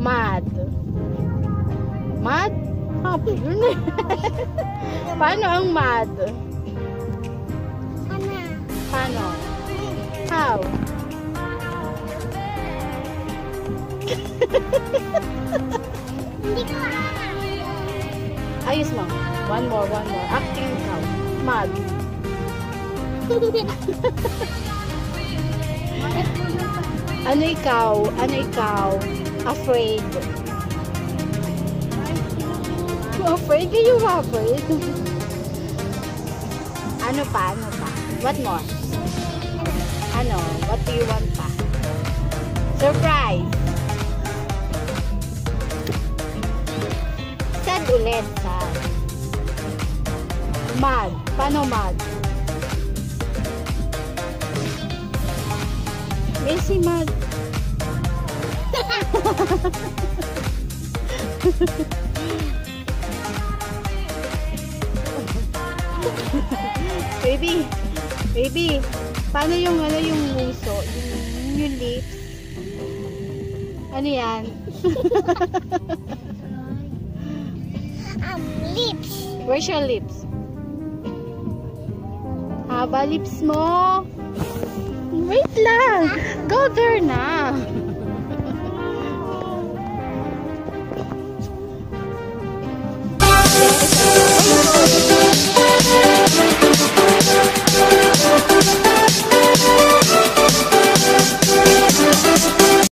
Mad. Mad? Happy yun eh. Paano ang mad? Paano? How? Hindi ko Ayos mo. One more. Acting ikaw. Mad. Ano ikaw? Afraid. Afraid? Kayo afraid? Ano pa? What more? Ano? What do you want pa? Surprise! Sad ulit, sad. Mad. Paano mad? Messi mad. Baby, paano yung muso? Yung lips? Ano yan? lips. Where's your lips? Haba lips mo. Wait lang. Go there na.